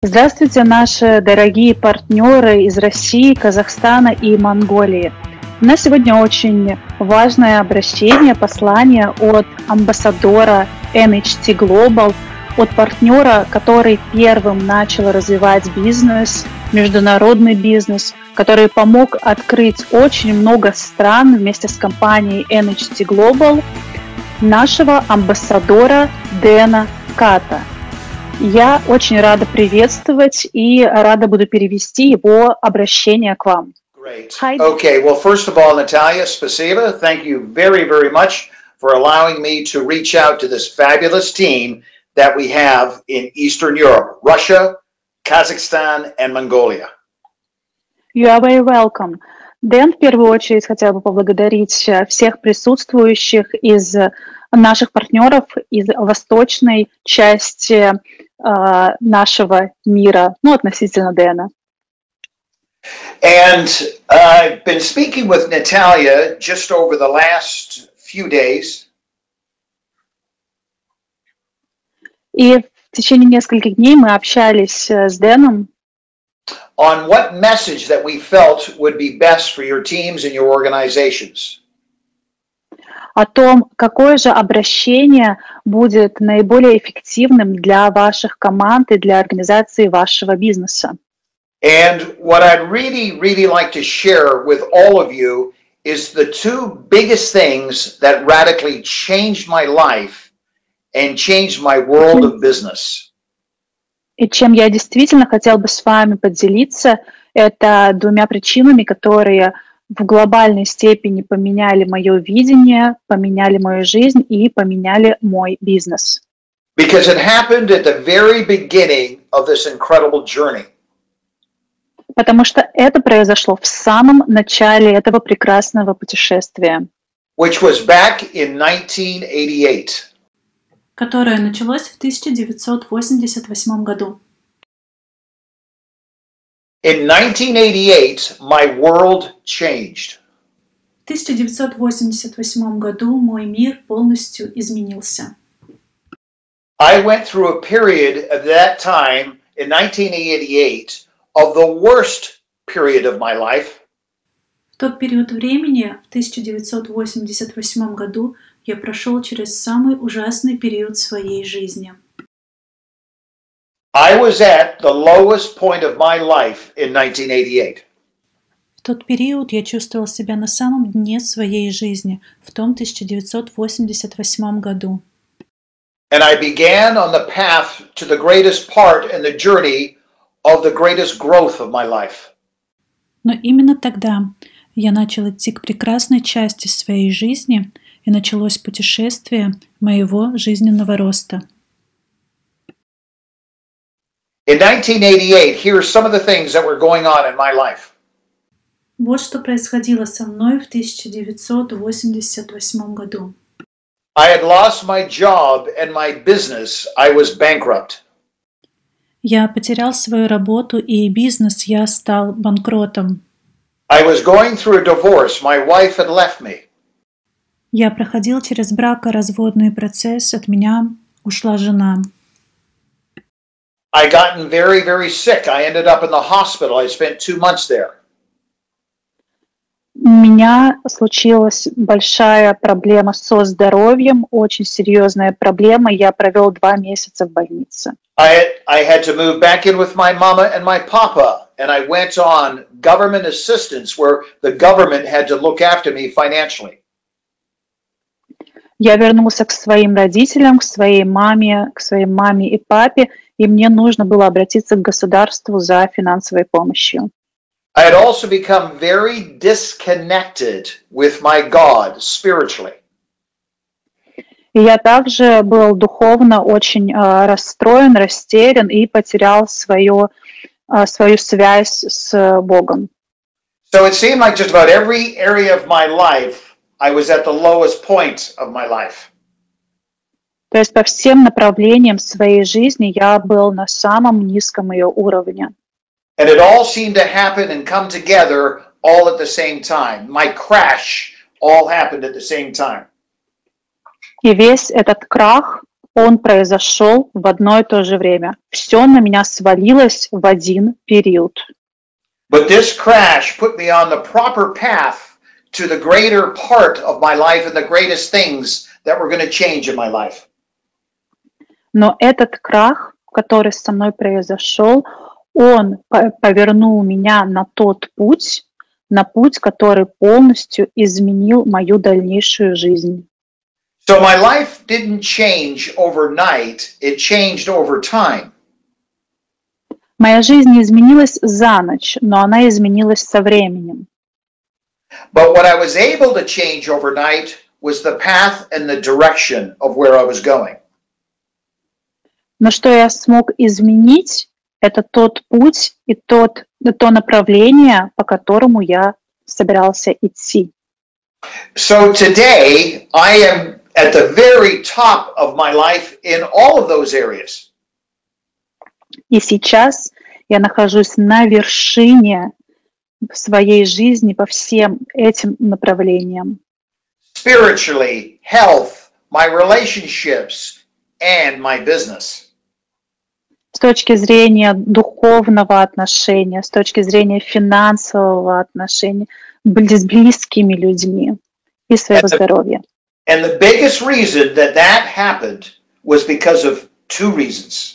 Здравствуйте, наши дорогие партнеры из России, Казахстана и Монголии. У нас сегодня очень важное обращение, послание от амбассадора NHT Global, от партнера, который первым начал развивать бизнес, международный бизнес, который помог открыть очень много стран вместе с компанией NHT Global, нашего амбассадора Дэна Ката. Я очень рада приветствовать и рада буду перевести его обращение к вам. Great. Okay, well, first of all, Natalia, spasiba. Thank you very, very much for allowing me to reach out to this fabulous team that we have in Eastern Europe, Russia, Kazakhstan, and Mongolia. You are very welcome. Дэн, в первую очередь, хотела бы поблагодарить всех присутствующих из наших партнеров из восточной части нашего мира, относительно Дэна. And I've been speaking with Natalia just over the last few days. И в течение нескольких дней мы общались с Дэном on what message that we felt would be best for your teams and your organizations. О том, какое же обращение будет наиболее эффективным для ваших команд и для организации вашего бизнеса. And what I'd really, really like to share with all of you is the two biggest things that radically changed my life and changed my world of business. И чем я действительно хотела бы с вами поделиться, это двумя причинами, которые в глобальной степени поменяли мое видение, поменяли мою жизнь и поменяли мой бизнес. Because it happened at the very beginning of this incredible journey. Потому что это произошло в самом начале этого прекрасного путешествия. Which was back in 1988. Которое началось в 1988 году. In 1988, my world changed. В 1988 году мой мир полностью изменился. I went through a period of that time in 1988 of the worst period of my life. В тот период времени, в 1988 году, я прошел через самый ужасный период своей жизни. I was at the lowest point of my life in 1988. В тот период я чувствовал себя на самом дне своей жизни, в том 1988 году. And I began on the path to the greatest part in the journey of the greatest growth of my life. Но именно тогда я начал идти к прекрасной части своей жизни, и началось путешествие моего жизненного роста. In 1988, here are some of the things that were going on in my life. Вот что происходило со мной в 1988 году. I had lost my job and my business. I was bankrupt. Я потерял свою работу и бизнес, я стал банкротом. I was going through a divorce. My wife had left me. Я проходил через бракоразводный процесс, от меня ушла жена. I gotten very, very sick. I ended up in the hospital. I spent 2 months there. У меня случилась большая проблема со здоровьем, очень серьезная проблема. Я провел 2 месяца в больнице. I had to move back in with my mama and my papa, and I went on government assistance where the government had to look after me financially. Я вернулся к своим родителям, к своей маме и папе, и мне нужно было обратиться к государству за финансовой помощью. I had also become very disconnected with my God spiritually. И я также был духовно очень расстроен, растерян и потерял свою связь с Богом. So it seemed like just about every area of my life, I was at the lowest point of my life. То есть по всем направлениям своей жизни я был на самом низком ее уровне. And it all seemed to happen and come together all at the same time. My crash all happened at the same time. И весь этот крах он произошел в одно и то же время. Все на меня свалилось в один период. But this crash put me on the proper path to the greater part of my life and the greatest things that were going to change in my life. Но этот крах, который со мной произошел, он повернул меня на тот путь, на путь, который полностью изменил мою дальнейшую жизнь. So my life didn't change overnight, it changed over time. Моя жизнь не изменилась за ночь, но она изменилась со временем. But what I was able to change overnight was the path and the direction of where I was going. Но что я смог изменить, это тот путь и то направление, по которому я собирался идти. So today I am at the very top of my life in all of those areas. И сейчас я нахожусь на вершине своей жизни по всем этим направлениям. Spiritually, health, my relationships, and my business. С точки зрения духовного отношения, с точки зрения финансового отношения, с близкими людьми и своего здоровья. And the biggest reason that happened was because of two reasons.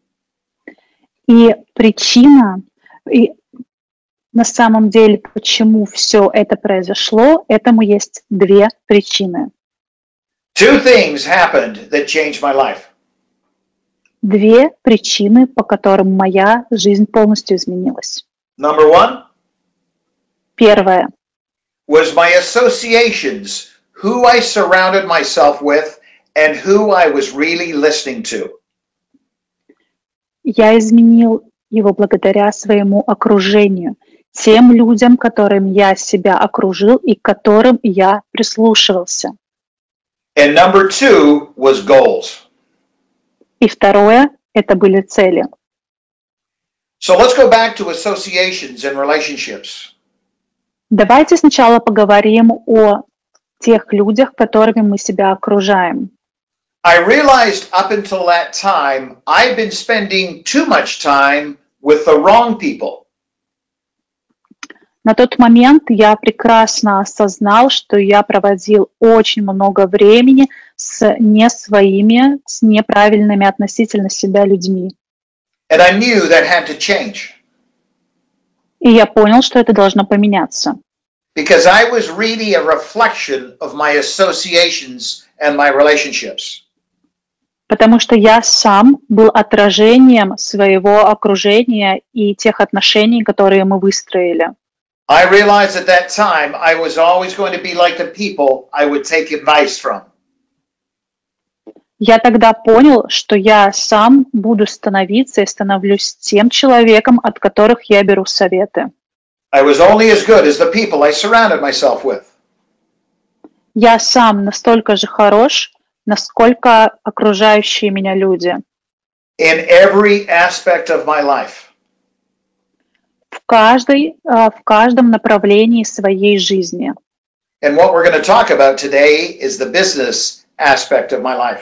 И причина, и на самом деле, почему все это произошло, этому есть две причины. Two things happened that changed my life. Две причины, по которым моя жизнь полностью изменилась. Number one Первое was my associations, who I surrounded myself with, and who I was really listening to. Я изменил его благодаря своему окружению, тем людям, которым я себя окружил и к которым я прислушивался. And number two was goals. И второе — это были цели. So let's go back to associations and relationships. Давайте сначала поговорим о тех людях, которыми мы себя окружаем. I realized up until that time, I've been spending too much time with the wrong people. На тот момент я прекрасно осознал, что я проводил очень много времени с не своими, с неправильными относительно себя людьми. And I knew that had to change. И я понял, что это должно поменяться. Because I was really a reflection of my associations and my relationships. Потому что я сам был отражением своего окружения и тех отношений, которые мы выстроили. I realized at that time I was always going to be like the people I would take advice from. Я тогда понял, что я сам буду становиться и становлюсь тем человеком, от которых я беру советы. I was only as good as the people I surrounded myself with. Я сам настолько же хорош, насколько окружающие меня люди. In every aspect of my life. В каждом направлении своей жизни. And what we're going to talk about today is the business aspect of my life.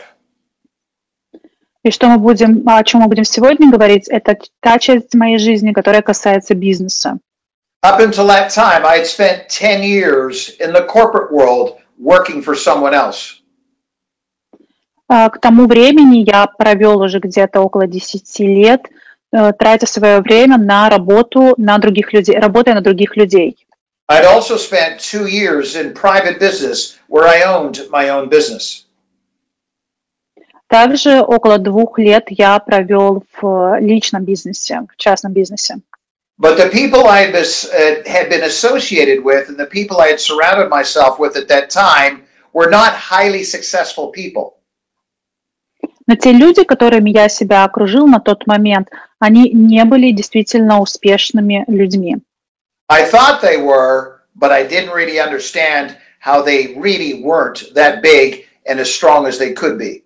И о чем мы будем сегодня говорить, это та часть моей жизни, которая касается бизнеса. Up until that time, I had spent 10 years in the corporate world working for someone else. К тому времени я провел уже где-то около 10 лет, тратя свое время на работу на других людей, работая на других людей. I'd also spent 2 years in private business where I owned my own business. Также около 2 лет я провел в личном бизнесе, в частном бизнесе. But the people I had been associated with and the people I had surrounded myself with at that time were not highly successful people. Но те люди, которыми я себя окружил на тот момент, они не были действительно успешными людьми. I thought they were, but I didn't really understand how they really weren't that big and as strong as they could be.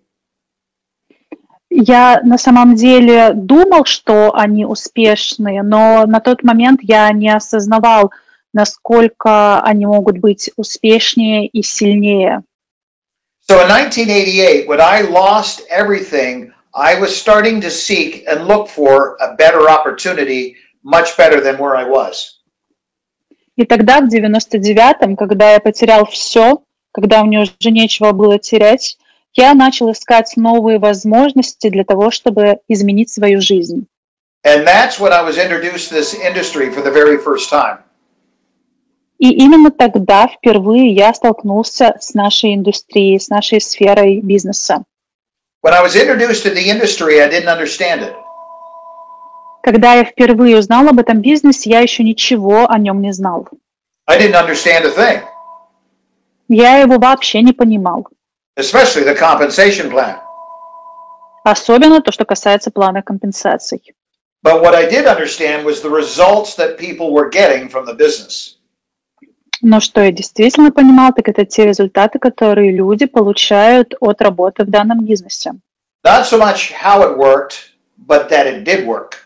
Я на самом деле думал, что они успешные, но на тот момент я не осознавал, насколько они могут быть успешнее и сильнее. So in 1988, when I lost everything, I was starting to seek and look for a better opportunity, much better than where I was. И тогда, в 99-м, когда я потерял все, когда мне уже нечего было терять, я начал искать новые возможности для того, чтобы изменить свою жизнь. And that's when I was introduced to this industry for the very first time. И именно тогда впервые я столкнулся с нашей индустрией, с нашей сферой бизнеса. When I was introduced to the industry, I didn't understand it. Когда я впервые узнал об этом бизнесе, я еще ничего о нем не знал. I didn't understand a thing, Я его вообще не понимал. especially the compensation plan. Особенно то, что касается плана компенсаций. But what I did understand was the results that people were getting from the business. Но что я действительно понимал, так это те результаты, которые люди получают от работы в данном бизнесе. Not so much how it worked, but that it did work.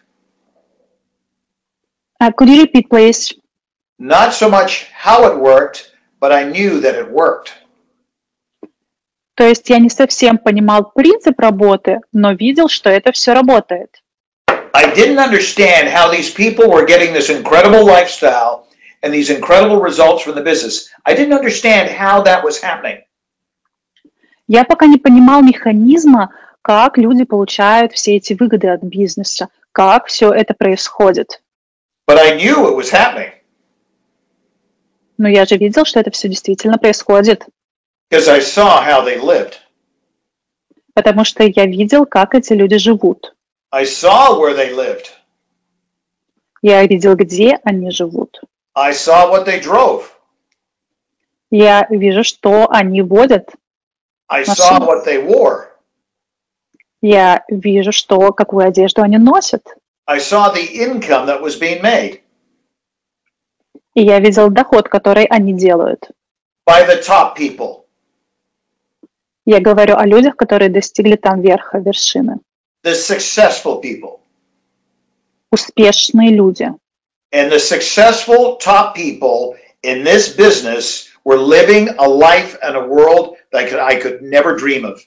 Could you repeat, please? Not so much how it worked, but I knew that it worked. То есть я не совсем понимал принцип работы, но видел, что это все работает. I didn't understand how these people were getting this incredible lifestyle and these incredible results from the business. I didn't understand how that was happening. Я пока не понимал механизма, как люди получают все эти выгоды от бизнеса, как все это происходит. But I knew it was happening Но я же видел, что это все действительно происходит, because I saw how they lived. потому что я видел, как эти люди живут. I saw where they lived. Я видел, где они живут. I saw what they drove. Я вижу, что они водят. I saw what they wore. Я вижу, какую одежду они носят. I saw the income that was being made И я видел доход, который они делают. by the top people. Я говорю о людях, которые достигли там верха, вершины. The successful people. Успешные люди. And the successful top people in this business were living a life and a world that I could never dream of.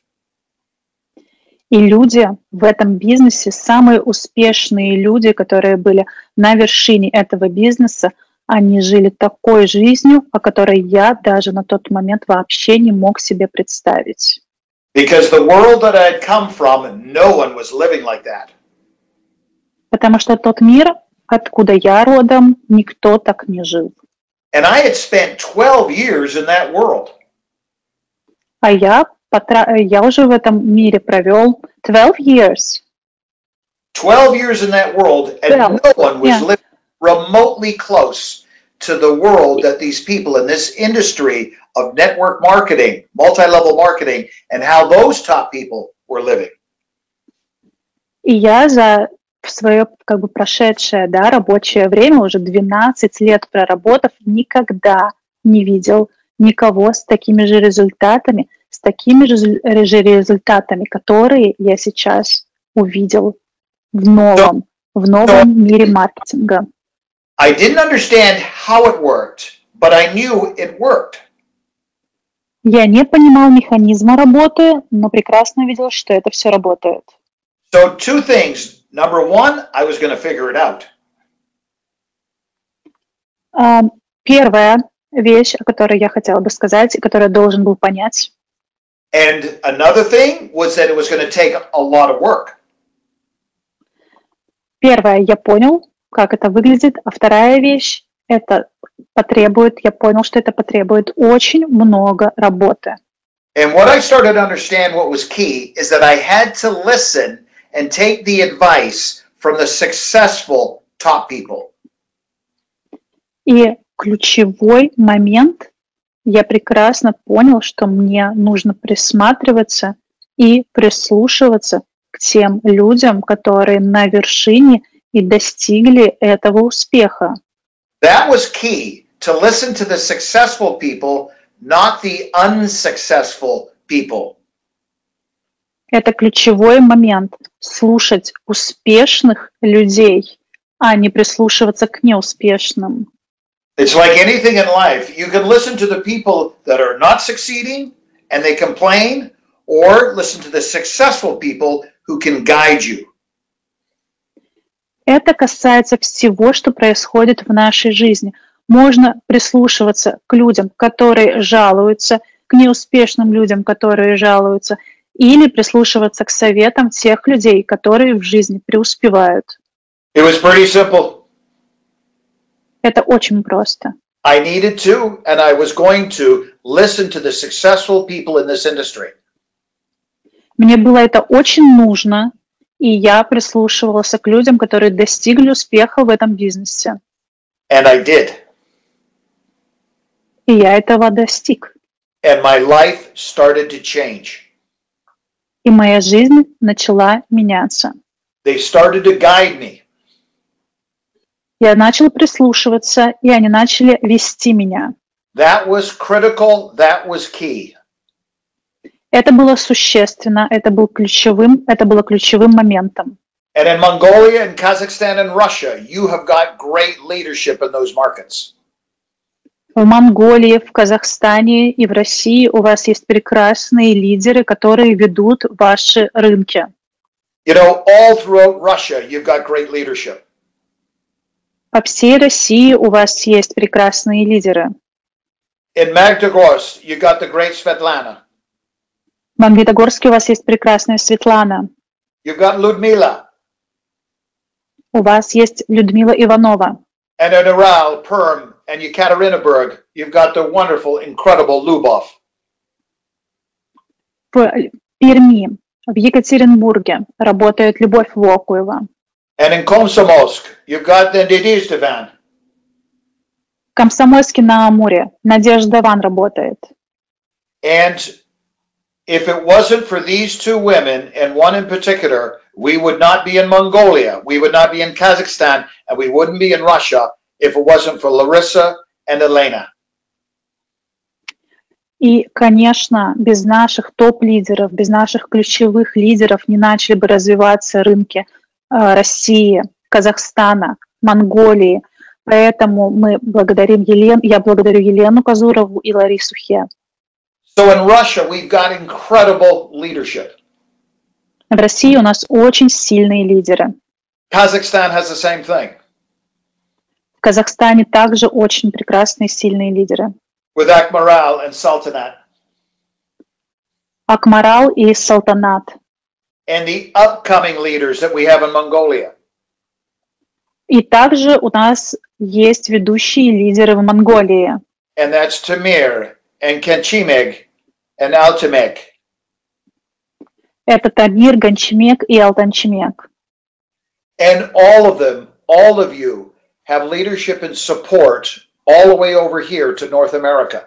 И люди в этом бизнесе, самые успешные люди, которые были на вершине этого бизнеса, они жили такой жизнью, о которой я даже на тот момент вообще не мог себе представить. Because the world that I had come from, no one was living like that. Потому что тот мир, откуда я родом, никто так не жил. And I had spent 12 years in that world. А я уже в этом мире провел 12 years. 12 years in that world, and 12, no one was yeah. living remotely close to the world that these people in this industry of network marketing, multi-level marketing, and how those top people were living. И я за свое прошедшее рабочее время, уже 12 лет проработав, никогда не видел никого с такими же результатами, которые я сейчас увидел в новом мире маркетинга. I didn't understand how it worked, but I knew it worked. Я не понимал механизма работы, но прекрасно видел, что это все работает. So two things. Number one, I was going to figure it out. Первая вещь, о которой я хотела бы сказать, и которую я должен был понять. And another thing was that it was going to take a lot of work. Первое, я понял, как это выглядит, а вторая вещь, я понял, что это потребует очень много работы. And what I started to understand what was key is that I had to listen and take the advice from the successful top people. И ключевой момент, я прекрасно понял, что мне нужно присматриваться и прислушиваться к тем людям, которые на вершине и достигли этого успеха. That was key, to listen to the successful people, not the unsuccessful people. Это ключевой момент – слушать успешных людей, а не прислушиваться к неуспешным. It's like anything in life. You can listen to the people that are not succeeding, and they complain, or listen to the successful people who can guide you. Это касается всего, что происходит в нашей жизни. Можно прислушиваться к людям, которые жалуются, к неуспешным людям, которые жалуются, или прислушиваться к советам тех людей, которые в жизни преуспевают. It was pretty simple. Это очень просто. I needed to, and I was going to, listen to the successful people in this industry. Мне было это очень нужно, и я прислушивался к людям, которые достигли успеха в этом бизнесе. And I did. И я этого достиг. And my life started to change. И моя жизнь начала меняться. They started to guide me. Я начал прислушиваться, и они начали вести меня. That was critical, that was key. Это было существенно, это было ключевым моментом. And in Mongolia and Kazakhstan and Russia, you have got great leadership in those markets. В Монголии, в Казахстане и в России у вас есть прекрасные лидеры, которые ведут ваши рынки. You know, all throughout Russia, you've got great leadership. По всей России у вас есть прекрасные лидеры. In Magnitogorsk, you got the great Svetlana. В Магнитогорске у вас есть прекрасная Светлана. You've got Ludmila. У вас есть Людмила Иванова. And in Ural, Perm, and Yekaterinburg, you've got the wonderful, incredible Lubov. В Перми, в Екатеринбурге работает Любовь Вокуева. And in Komsomolsk, you've got the Nadezhda. В Комсомольске на Амуре Надежда Ван работает. And if it wasn't for these two women, and one in particular, we would not be in Mongolia, we would not be in Kazakhstan, and we wouldn't be in Russia if it wasn't for Larissa and Elena. И, конечно, без наших топ-лидеров, без наших ключевых лидеров не начали бы развиваться рынки России, Казахстана, Монголии. Поэтому мы благодарим я благодарю Елену Казурову и Ларису Хе. So in Russia, we've got incredible leadership. В России у нас очень сильные лидеры. Kazakhstan has the same thing. В Казахстане также очень прекрасные сильные лидеры. With Akmaral and Sultanat. Акмарал и Салтанат. And the upcoming leaders that we have in Mongolia. И также у нас есть ведущие лидеры в Монголии. And that's Tamir and Kenchimeg and Altimeg. Это Тамир, Ганчмек и Алтанчмек. And all of them, all of you, have leadership and support all the way over here to North America.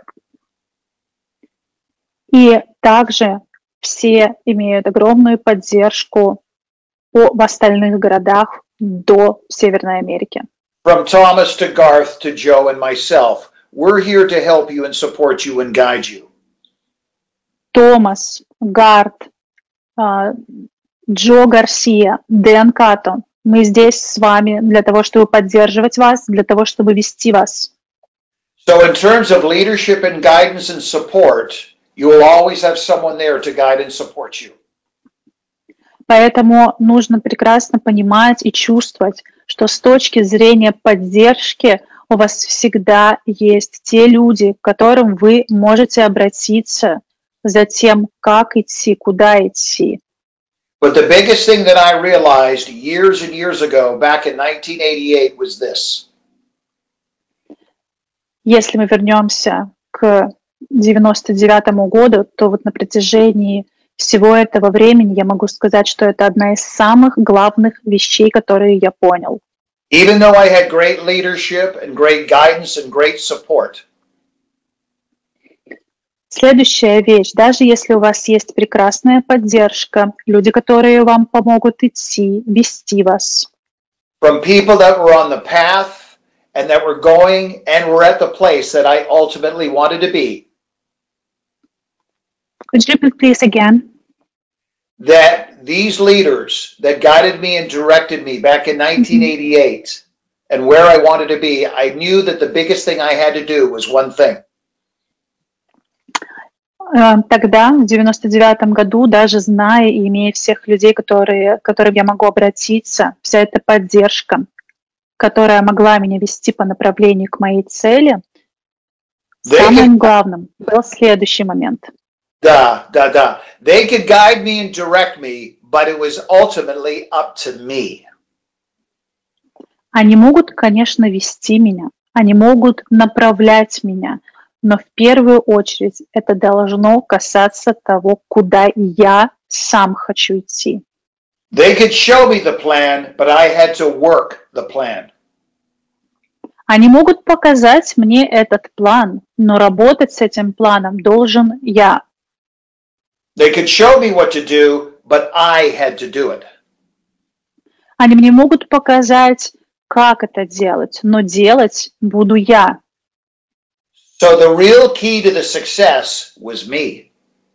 И также все имеют огромную поддержку в остальных городах до Северной Америки. From Thomas to Garth to Joe and myself, we're here to help you and support you and guide you. Томас, Гарт, Джо Гарсия, Дэн Каттон. Мы здесь с вами для того, чтобы поддерживать вас, для того, чтобы вести вас. So in terms of leadership and guidance and support, you will always have someone there to guide and support you. Поэтому нужно прекрасно понимать и чувствовать, что с точки зрения поддержки у вас всегда есть те люди, к которым вы можете обратиться за тем, как идти, куда идти. But the biggest thing that I realized years and years ago, back in 1988, was this. Если мы вернемся к 99-му году, то вот на протяжении всего этого времени я могу сказать, что это одна из самых главных вещей, которые я понял. Even though I had great leadership and great guidance and great support. Следующая вещь. Даже если у вас есть прекрасная поддержка, люди, которые вам помогут идти, вести вас. From people that were on the path and that were going and were at the place that I ultimately wanted to be. Could you repeat please again? That these leaders that guided me and directed me back in 1988 and where I wanted to be, I knew that the biggest thing I had to do was one thing. Тогда, в 99-м году, даже зная и имея всех людей, к которым я могу обратиться, вся эта поддержка, которая могла меня вести по направлению к моей цели, They could, самым главным был следующий момент. da. They could guide me and direct me, but it was ultimately up to me. Они могут, конечно, вести меня, они могут направлять меня, но в первую очередь это должно касаться того, куда я сам хочу идти. They could show me the plan, but I had to work the plan. Они могут показать мне этот план, но работать с этим планом должен я. They could show me what to do, but I had to do it. Они мне могут показать, как это делать, но делать буду я. So the real key to the success was me.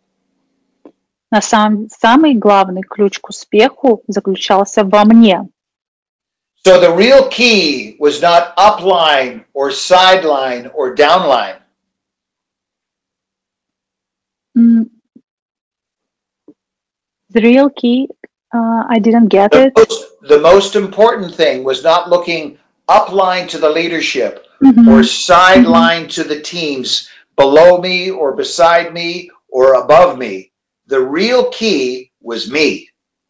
Самый главный ключ к успеху заключался во мне. So the real key was not upline or sideline or downline. The real key, I didn't get it. The most important thing was not looking upline to the leadership or sideline to the teams below me or beside me or above me. The real key was me.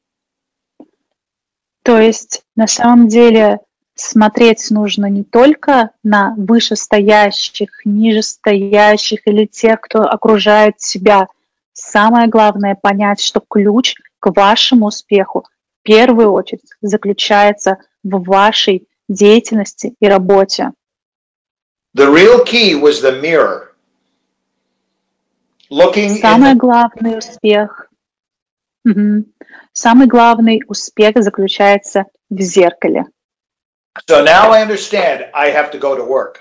То есть, на самом деле, смотреть нужно не только на вышестоящих, нижестоящих или тех, кто окружает себя. Самое главное понять, что ключ к вашему успеху в первую очередь заключается в вашей деятельности и работе. The real key was the mirror. Самый главный успех. Самый главный успех заключается в зеркале. So now I understand I have to go to work.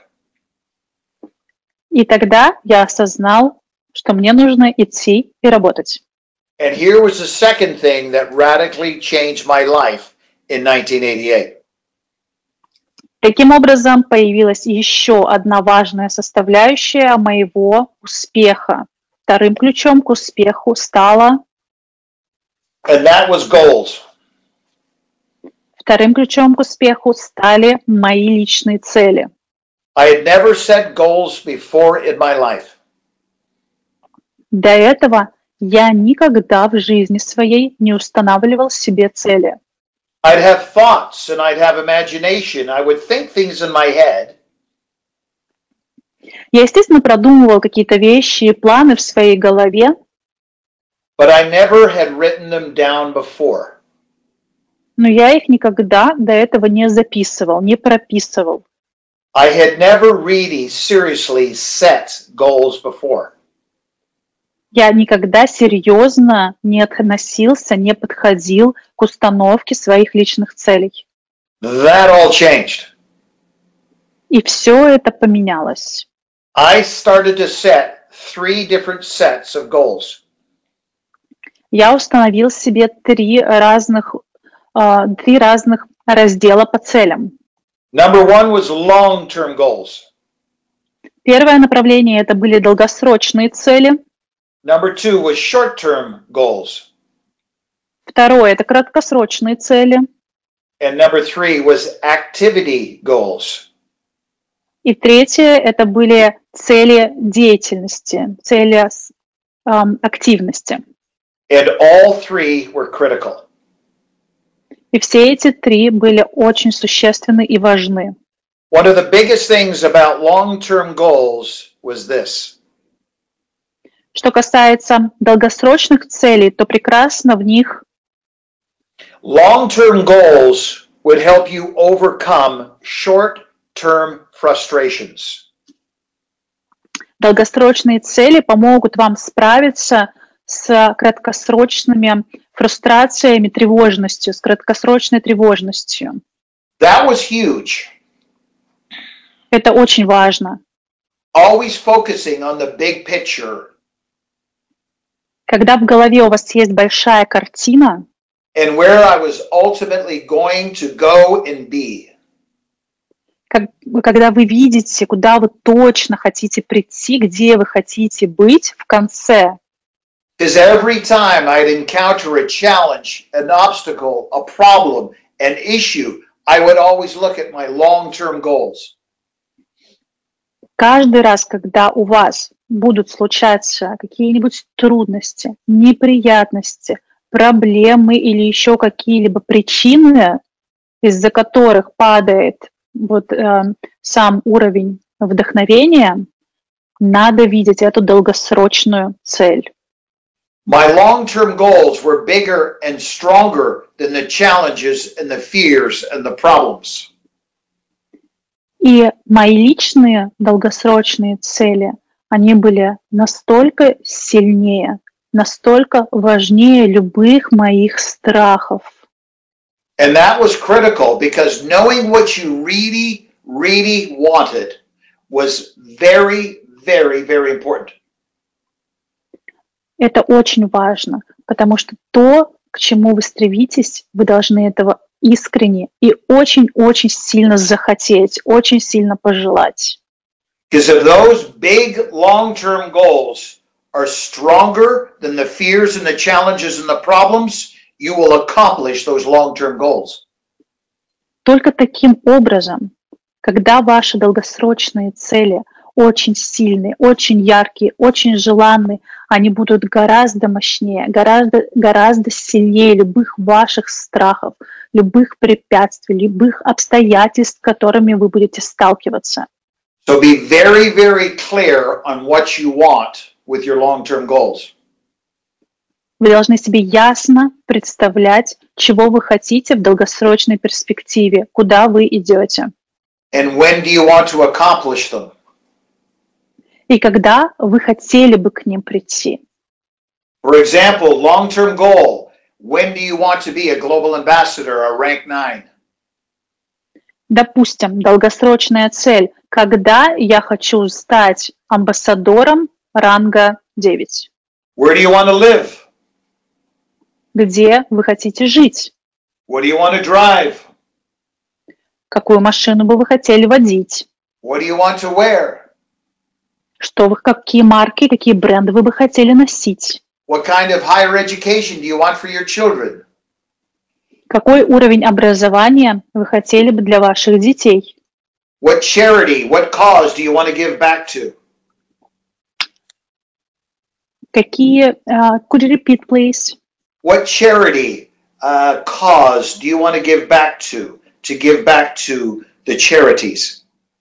И тогда я осознал, что мне нужно идти и работать. And here was the second thing that radically changed my life in 1988. Таким образом, появилась еще одна важная составляющая моего успеха. Вторым ключом к успеху стало... And that was goals. Вторым ключом к успеху стали мои личные цели. I had never set goals before in my life. До этого я никогда в жизни своей не устанавливал себе цели. I'd have thoughts and I'd have imagination. I would think things in my head. Я, естественно, продумывал какие-то вещи и планы в своей голове, but I never had written them down before. Но я их никогда до этого не записывал, не прописывал. I had never really seriously set goals before. Я никогда серьезно не относился, не подходил к установке своих личных целей. That all changed. И все это поменялось. I started to set 3 different sets of goals. Я установил себе три разных раздела по целям. Number 1 was long-term goals. Первое направление это были долгосрочные цели. Number 2 was short-term goals. Второе это краткосрочные цели. And number 3 was activity goals. И третье это были цели деятельности, цели активности. And all 3 were critical. И все эти три были очень существенны и важны. One of the biggest things about long-term goals was this. Что касается долгосрочных целей, то прекрасно в них Long-term goals would help you overcome short-term frustrations. долгосрочные цели помогут вам справиться с краткосрочными фрустрациями, тревожностью, с краткосрочной тревожностью. That was huge. Это очень важно. Always focusing on the big picture. Когда в голове у вас есть большая картина, And where I was ultimately going to go and be. когда вы видите, куда вы точно хотите прийти, где вы хотите быть в конце, Because every time I'd encounter a challenge, an obstacle, a problem, an issue, I would always look at my long-term goals. Каждый раз, когда у вас будут случаться какие-нибудь трудности, неприятности, проблемы или еще какие-либо причины, из-за которых падает сам уровень вдохновения, надо видеть эту долгосрочную цель. My long-term goals were bigger and stronger than the challenges and the fears and the problems. И мои личные долгосрочные цели, они были настолько сильнее, настолько важнее любых моих страхов. And that was critical because knowing what you really, really wanted was very, very, very important. Это очень важно, потому что то, к чему вы стремитесь, вы должны этого искренне и очень-очень сильно захотеть, очень сильно пожелать. Because if those big long-term goals are stronger than the fears and the challenges and the problems, you will accomplish those long-term goals. Только таким образом, когда ваши долгосрочные цели очень сильные, очень яркие, очень желанные, они будут гораздо мощнее, гораздо сильнее любых ваших страхов, любых препятствий, любых обстоятельств, с которыми вы будете сталкиваться. So be very, very clear on what you want with your long-term goals. Вы должны себе ясно представлять, чего вы хотите в долгосрочной перспективе, куда вы идете. And when do you want to accomplish them? И когда вы хотели бы к ним прийти. For example, long-term goal. When do you want to be a global ambassador or rank 9? Допустим, долгосрочная цель. Когда я хочу стать амбассадором ранга 9? Where do you want to live? Где вы хотите жить? What do you want to drive? Какую машину бы вы хотели водить? What do you want to wear? Какие марки, какие бренды вы бы хотели носить? What kind of higher education do you want for your children? Какой уровень образования вы хотели бы для ваших детей? What charity, what cause do you want to give back to? Could you repeat, please? What charity, cause do you want to give back give back to the charities?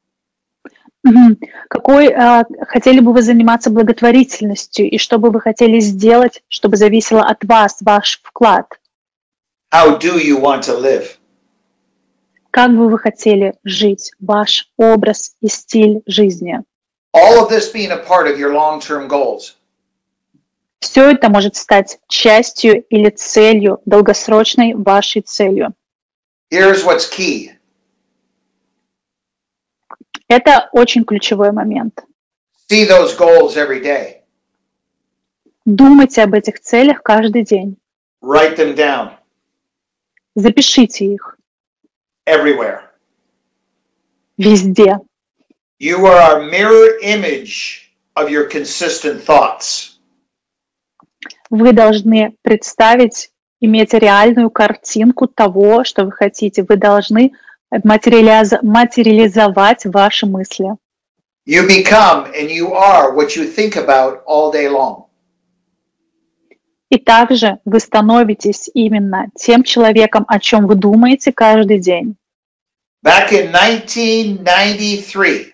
Какой хотели бы вы заниматься благотворительностью и что бы вы хотели сделать, чтобы зависело от вас, ваш вклад? How do you want to live? Как бы вы хотели жить, ваш образ и стиль жизни? All of this being a part of your long-term goals. Все это может стать частью или целью, долгосрочной вашей целью. Here's what's key. Это очень ключевой момент. See those goals every day. Думайте об этих целях каждый день. Write them down. Запишите их. Everywhere. Везде. You are a mirror image of your consistent thoughts. Вы должны представить, иметь реальную картинку того, что вы хотите. Вы должны материализовать ваши мысли. You become and you are what you think about all day long. И также вы становитесь именно тем человеком, о чем вы думаете каждый день. Back in 1993,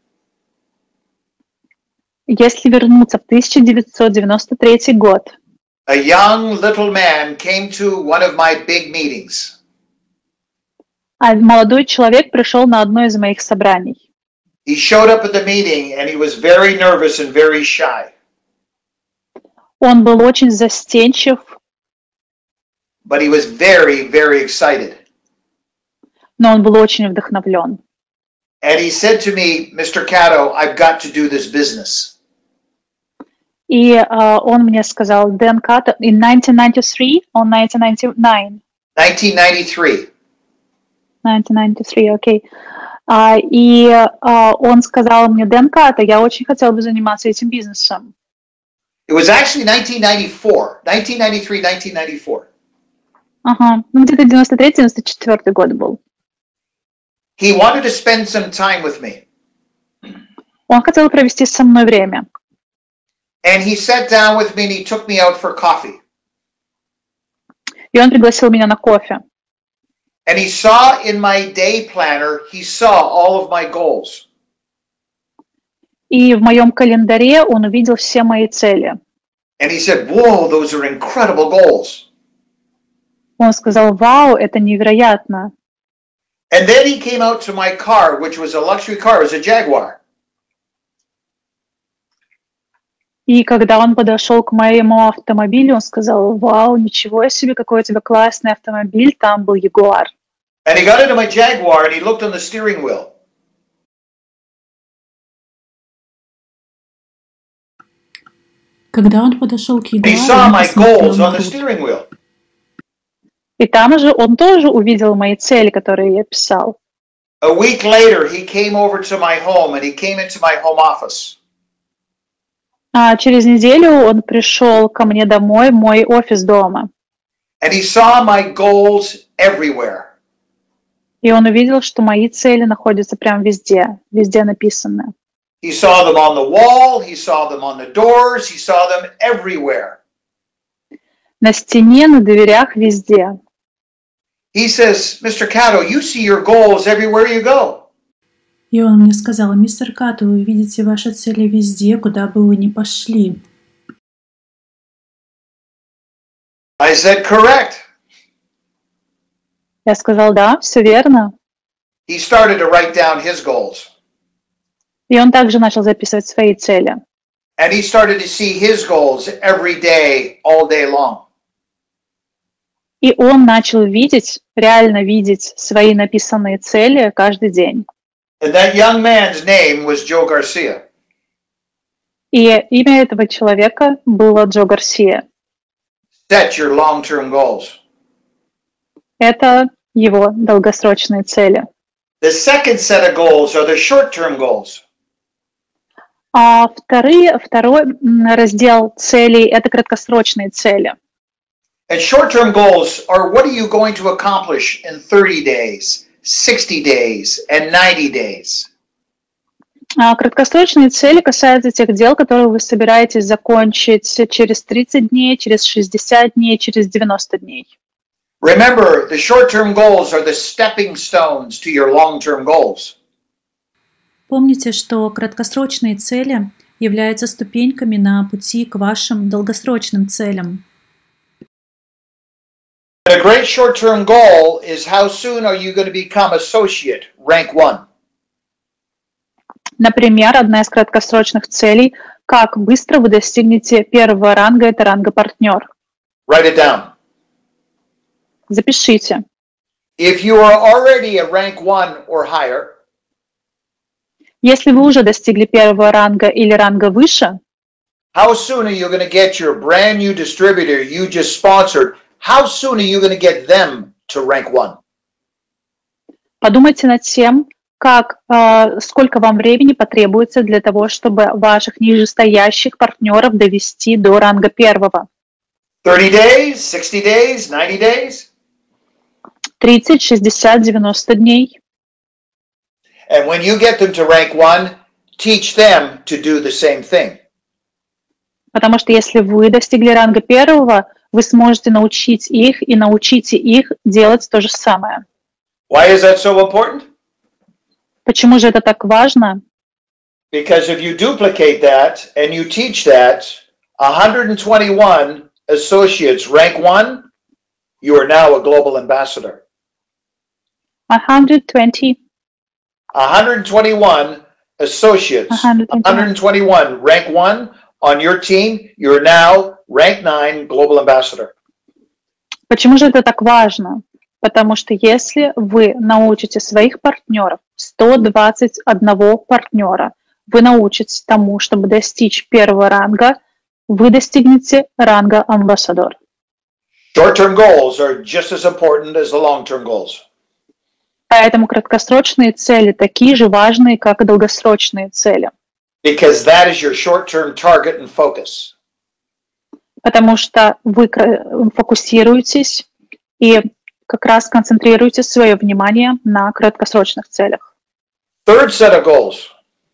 если вернуться в 1993 год, a young little man came to one of my big meetings. Молодой человек пришел на одно из моих собраний. He showed up at the meeting and he was very nervous and very shy. Он был очень застенчив. But he was very, very excited. Но он был очень вдохновлен. And he said to me, Mr. Cato, I've got to do this business. И он мне сказал, Дэн Като, in 1993 or 1999? 1993. 1993, окей. И он сказал мне, Дэн Като, я очень хотел бы заниматься этим бизнесом. It was actually 1994, 1993, 1994. Ага, ну где-то 93-94 год был. He wanted to spend some time with me. Он хотел провести со мной время. And he sat down with me and he took me out for coffee. И он пригласил меня на кофе. And he saw in my day planner, he saw all of my goals. И в моем календаре он увидел все мои цели. And he said, whoa, those are incredible goals. Он сказал, вау, это невероятно. And then he came out to my car, which was a luxury car, it was a Jaguar. И когда он подошел к моему автомобилю, он сказал, вау, ничего себе, какой у тебя классный автомобиль, там был Ягуар. And he got into my Jaguar and he looked on the steering wheel. Когда он подошел к And he Ягуару, saw он my посмотрел goals на on the руль. steering wheel. И там же он тоже увидел мои цели, которые я писал. A week later, he came over to my home and he came into my home office. А через неделю он пришел ко мне домой, в мой офис дома. And he saw my goals everywhere. И он увидел, что мои цели находятся прям везде, везде написаны. He saw them on the wall, he saw them on the doors, he saw them everywhere. На стене, на дверях, везде. He says, Mr. Cato, you see your goals everywhere you go. И он мне сказал, мистер Като, вы видите ваши цели везде, куда бы вы ни пошли. I said, correct. Я сказал, да, все верно. He started to write down his goals. И он также начал записывать свои цели. And he started to see his goals every day, all day long. И он начал видеть, реально видеть свои написанные цели каждый день. And that young man's name was Joe Garcia. И имя этого человека было Джо Гарсия. Set your long-term goals. Это его долгосрочные цели. The second set of goals are the short-term goals. А второй раздел целей – это краткосрочные цели. And short-term goals are what are you going to accomplish in 30 days, 60 days, and 90 days. А краткосрочные цели касаются тех дел, которые вы собираетесь закончить через 30 дней, через 60 дней, через 90 дней. Remember, the short-term goals are the stepping stones to your long-term goals. Помните, что краткосрочные цели являются ступеньками на пути к вашим долгосрочным целям. A great short-term goal is how soon are you going to become associate, rank 1. Например, одна из краткосрочных целей – как быстро вы достигнете первого ранга, это ранга партнер. Write it down. Запишите. If you are already a rank 1 or higher, Если вы уже достигли первого ранга или ранга выше, how soon are you going to get your brand new distributor you just sponsored? How soon are you going to get them to rank 1? подумайте над тем, сколько вам времени потребуется для того, чтобы ваших нижестоящих партнеров довести до ранга первого. 30 days, 60 days, 90 days? 30, 60, 90 дней. And when you get them to rank 1, teach them to do the same thing. Потому что если вы достигли ранга первого, вы сможете научить их и научите их делать то же самое. Why is that so important? Почему же это так важно? Because if you duplicate that and you teach that, 121 associates rank 1, you are now a global ambassador. 120. 121 associates, 121 rank 1 on your team, you're now rank 9 global ambassador. Почему же это так важно? Потому что если вы научите своих партнеров, 121 партнера, вы научитесь тому, чтобы достичь первого ранга, вы достигнете ранга амбассадор. Short-term goals are just as important as the long-term goals. Поэтому краткосрочные цели такие же важные, как и долгосрочные цели. Because that is your short-term target and focus. потому что вы фокусируетесь и как раз концентрируете свое внимание на краткосрочных целях. Third set of goals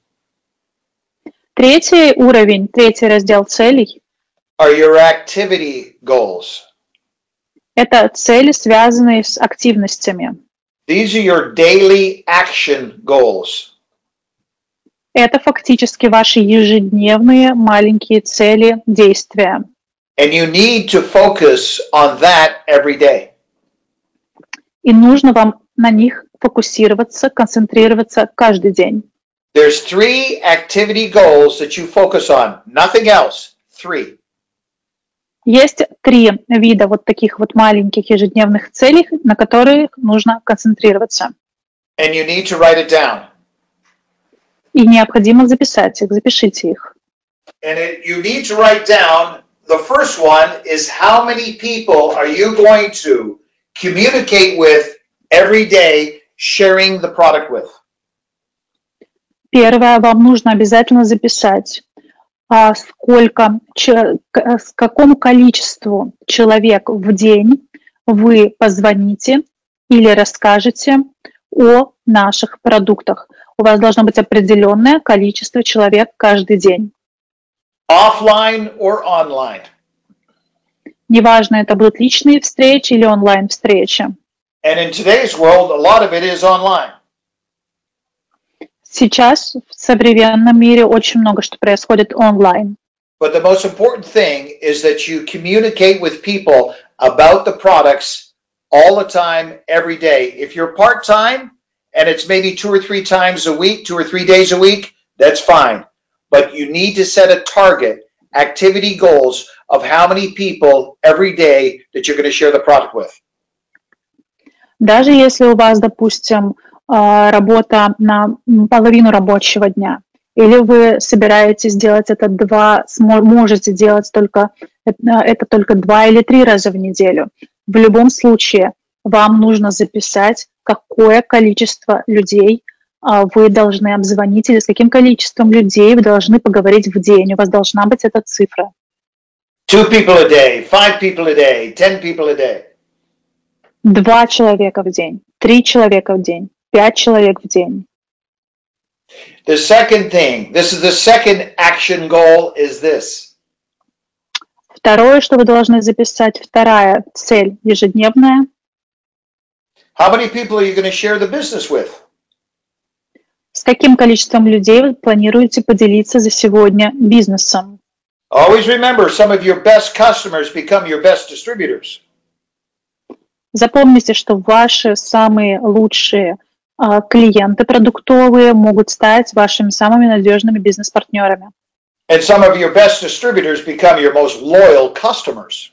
Третий уровень, третий раздел целей are your activity goals. – это цели, связанные с активностями. These are your daily action goals. Это фактически ваши ежедневные маленькие цели, действия. And you need to focus on that every day. И нужно вам на них фокусироваться, концентрироваться каждый день. There's 3 activity goals that you focus on. Nothing else. 3. Есть 3 вида вот таких вот маленьких ежедневных целей, на которые нужно концентрироваться. And you need to write it down. И необходимо записать их, запишите их. And you need to write down, the first one is how many people are you going to communicate with every day, sharing the product with? Первое, вам нужно обязательно записать, с какому количеству человек в день вы позвоните или расскажете о наших продуктах. У вас должно быть определенное количество человек каждый день. Offline or online? Неважно, это будут личные встречи или онлайн-встречи. And in today's world, a lot of it is online. Сейчас в современном мире очень много что происходит онлайн. But the most important thing is that you communicate with people about the products all the time, every day. If you're part-time and it's maybe 2 or 3 times a week, 2 or 3 days a week, that's fine. But you need to set a target, activity goals of how many people every day that you're going to share the product with. Даже если у вас, допустим, работа на половину рабочего дня, или вы собираетесь делать это можете делать это только 2 или 3 раза в неделю. В любом случае, вам нужно записать, какое количество людей вы должны обзвонить, или с каким количеством людей вы должны поговорить в день. У вас должна быть эта цифра. 2 people a day, 5 people a day, 10 people a day. 2 человека в день, 3 человека в день, 5 человек в день. The second thing, this is the second action goal, is this. Второе, что вы должны записать, вторая цель ежедневная. How many people are you going to share the business with? С каким количеством людей вы планируете поделиться за сегодня бизнесом? Always remember, some of your best customers become your best distributors. Запомните, что ваши самые лучшие клиенты продуктовые могут стать вашими самыми надежными бизнес-партнерами. And some of your best distributors become your most loyal customers.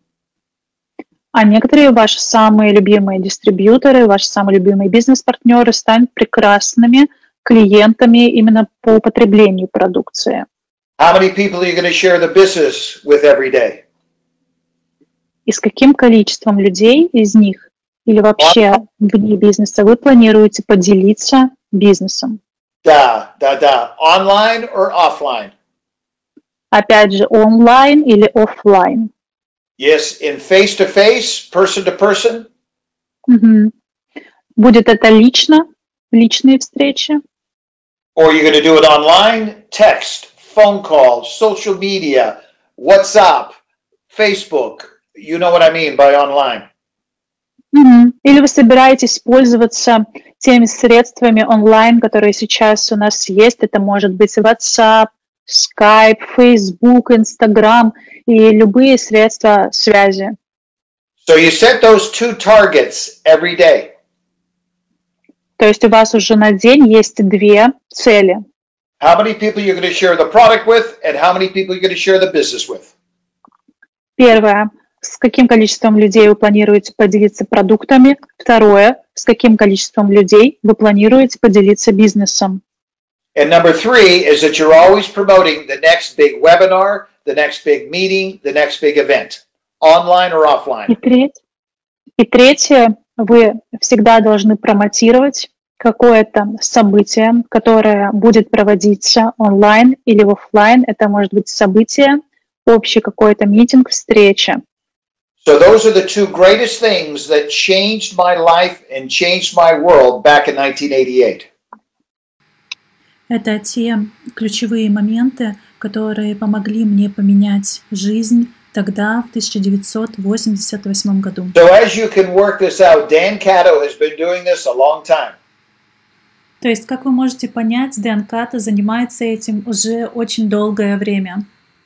А некоторые ваши самые любимые дистрибьюторы, ваши самые любимые бизнес-партнеры станут прекрасными клиентами именно по употреблению продукции. How many people are you going to share the business with every day? И с каким количеством людей из них или вообще вне бизнеса вы планируете поделиться бизнесом? Да. Online or offline? Опять же, онлайн или офлайн? Yes, in face-to-face, person-to-person. Будет это личные встречи? Or you're going to do it online, text, phone calls, social media, WhatsApp, Facebook. You know what I mean by online. Или вы собираетесь пользоваться теми средствами онлайн, которые сейчас у нас есть. Это может быть WhatsApp, Skype, Facebook, Instagram и любые средства связи. So you set those 2 targets every day. То есть у вас уже на день есть 2 цели. How many people you're going to share the product with and how many people you're going to share the business with. Первое. С каким количеством людей вы планируете поделиться продуктами? Второе. С каким количеством людей вы планируете поделиться бизнесом? And number 3 is that you're always promoting the next big webinar, the next big meeting, the next big event, online or offline. И третье, вы всегда должны промотировать какое-то событие, которое будет проводиться онлайн или офлайн. Это может быть событие, общий какой-то митинг, встреча. So those are the two greatest things that changed my life and changed my world back in 1988. Это те ключевые моменты, которые помогли мне поменять жизнь тогда, в 1988 году. So as you can work this out, Dan Cato has been doing this a long time. То есть, как вы можете понять, Дэн Като занимается этим уже очень долгое время.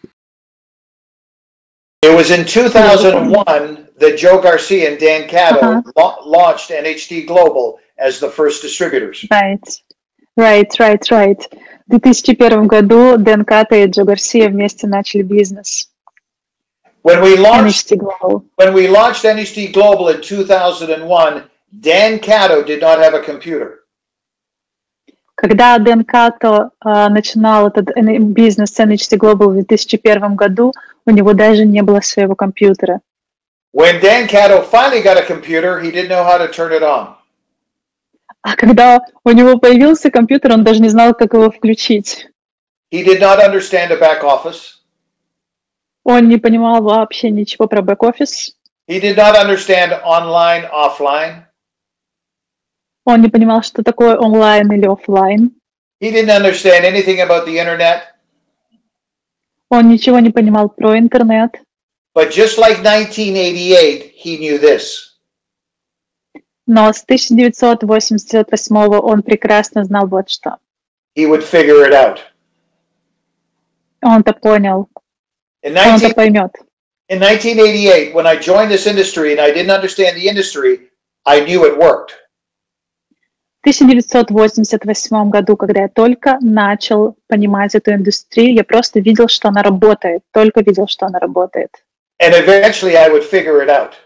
It was in 2001 that Joe Garcia and Dan Cato launched NHT Global as the first distributors. Right. В 2001 году Дэн Като и Джо Гарсия вместе начали бизнес. When we launched NHT NHT Global in 2001, Dan Cato did not have a computer. Когда Дэн Като начинал этот бизнес NHT Global в 2001 году, у него даже не было своего компьютера. When Dan Cato finally got a computer, he didn't know how to turn it on. А когда у него появился компьютер, он даже не знал, как его включить. He did not understand a back office. Он не понимал вообще ничего про бэк-офис. He did not understand online, offline. Он не понимал, что такое онлайн или офлайн. He didn't understand anything about the internet. Он ничего не понимал про интернет. But just like 1988, he knew this. Но с 1988 он прекрасно знал вот что. He would figure it out. Он-то понял. Он-то поймет. In 1988, when I joined this industry and I didn't understand the industry, I knew it worked. В 1988 году, когда я только начал понимать эту индустрию, я просто видел, что она работает. Только видел, что она работает. And eventually I would figure it out.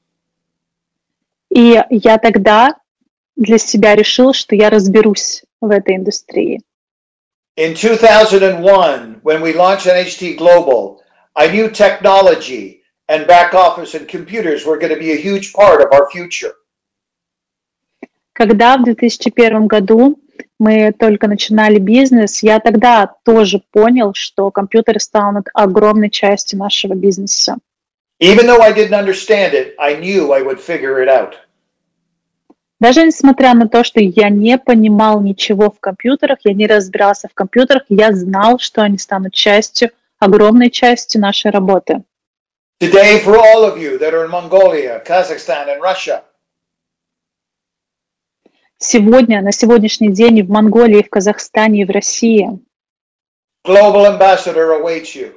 И я тогда для себя решил, что я разберусь в этой индустрии. In 2001, when we launched NHT Global, I knew technology and back office and computers were going to be a huge part of our future. Когда в 2001 году мы только начинали бизнес, я тогда тоже понял, что компьютеры станут огромной частью нашего бизнеса. Even though I didn't understand it, I knew I would figure it out. Даже несмотря на то, что я не понимал ничего в компьютерах, я не разбирался в компьютерах, я знал, что они станут частью, огромной частью нашей работы. Today, for all of you that are in Mongolia, Kazakhstan, and Russia, сегодня, на сегодняшний день в Монголии, в Казахстане и в России Global Ambassador awaits you.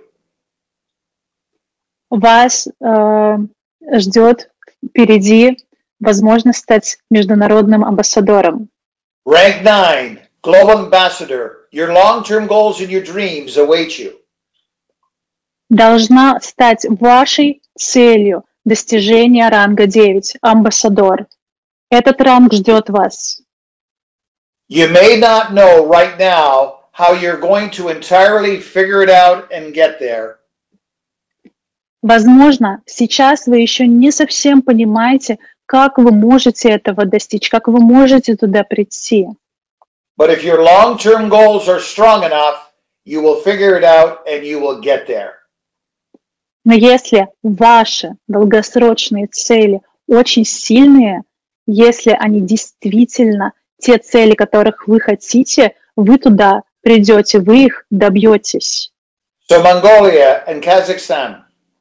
Вас ждет впереди возможность стать международным амбассадором. Rank 9, Global Ambassador. Your long-term goals and your dreams await you. Должна стать вашей целью достижения ранга 9, амбассадор. Этот ранг ждет вас. You may not know right now how you're going to entirely figure it out and get there. Возможно, сейчас вы еще не совсем понимаете, как вы можете этого достичь, как вы можете туда прийти. But if your long-term goals are strong enough, you will figure it out and you will get there. Но если ваши долгосрочные цели очень сильные, если они действительно те цели, которых вы хотите, вы туда придете, вы их добьетесь. So Mongolia and Kazakhstan.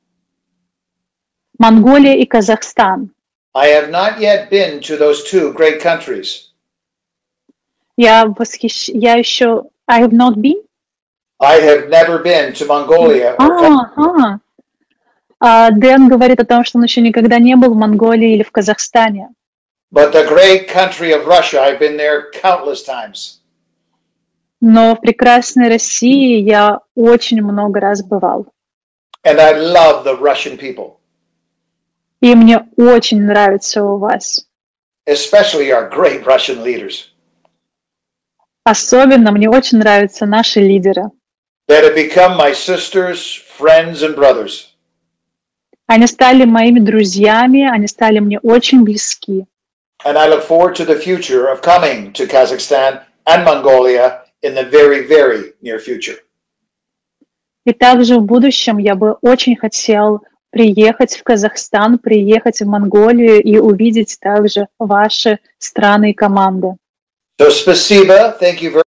Монголия и Казахстан. I have not yet been to those two great countries. Я еще... I have not been? I have never been to Mongolia. Дэн говорит о том, что он еще никогда не был в Монголии или в Казахстане. But the great country of Russia, I've been there countless times. Но в прекрасной России я очень много раз бывал. And I love the Russian people. И мне очень нравится у вас. Especially our great Russian leaders. Особенно мне очень нравятся наши лидеры. That have become my sisters, friends, and brothers. Они стали моими друзьями, они стали мне очень близки. And I look forward to the future of coming to Kazakhstan and Mongolia in the very, very near future. И также в будущем я бы очень хотел приехать в Казахстан, приехать в Монголию и увидеть также ваши страны и команды. So, спасибо. Thank you very